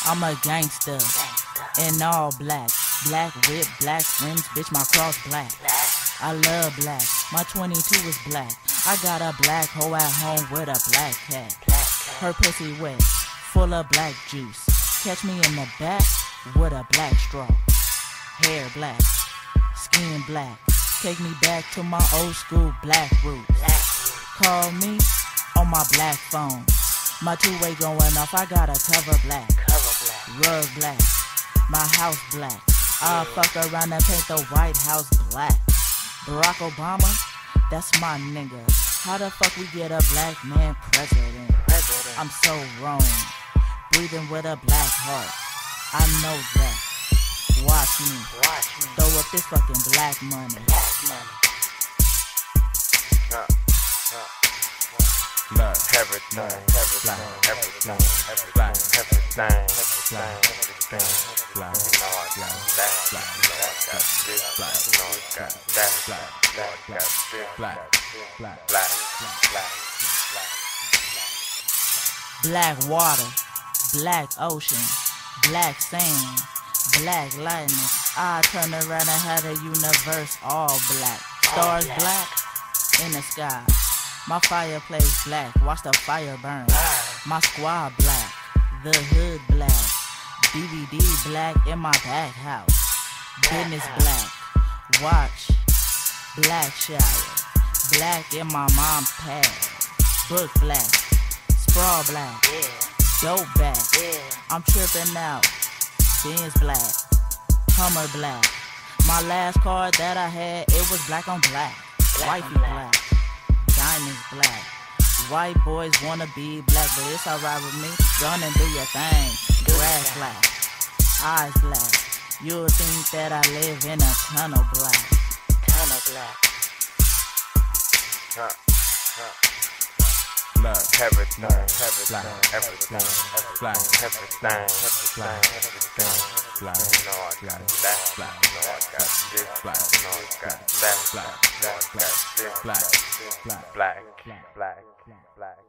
I'm a gangster in all black. Black whip, black rims, bitch, my cross black. I love black, my 22 is black. I got a black hoe at home with a black cat. Her pussy wet, full of black juice. Catch me in the back with a black straw. Hair black, skin black. Take me back to my old school black roots. Call me on my black phone. My two-way going off, I got a cover black. Rug black, my house black. I'll fuck around and paint the White House black. Barack Obama, that's my nigga. How the fuck we get a black man president? I'm so wrong, breathing with a black heart. I know that. Watch me throw up this fucking black money. Black, everything, black, everything, black, everything, black, you know I got that, black, you know I got this, black, you know I got that, black, got this, black, black water, black ocean, black sand, black lightning. I turn around and have the universe all black. Stars black in the sky. My fireplace black, watch the fire burn. My squad black, the hood black. DVD black in my back house. Business black, watch, black shower. Black in my mom's pad. Book black, sprawl black, dope back. I'm tripping out, Benz black, Hummer black. My last card that I had, it was black on black. Wifey black. Diamonds black. White boys wanna be black, but it's alright with me. Gonna do your thing. Grass black, eyes black. You'll think that I live in a tunnel black. Tunnel black. Black, everything, black, everything, black, everything, black, you know I got that, black, you know I got this, black, you know I got that, black, got this, black, black, black.